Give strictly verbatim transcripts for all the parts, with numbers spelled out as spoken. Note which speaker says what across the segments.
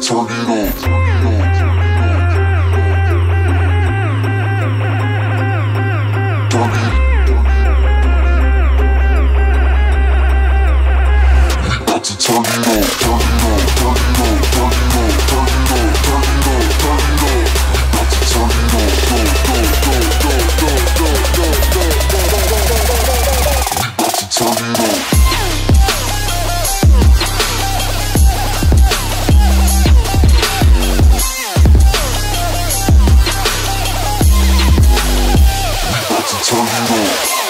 Speaker 1: turn it up. Turn it. We about to turn it up. Turn it up. Turn it up. Turn it up. Turn it up. Turn it up. Turn it up. We about to turn it up. Go go go go go go go go go go go go. We about to turn it up. Turn it up.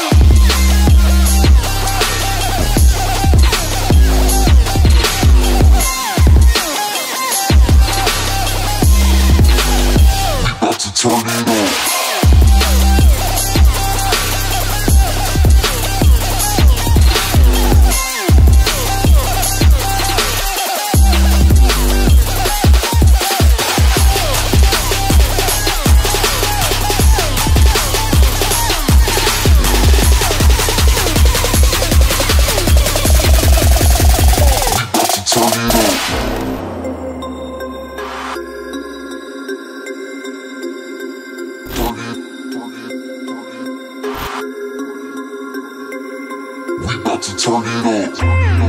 Speaker 1: We about to turn it up. We about to turn it up.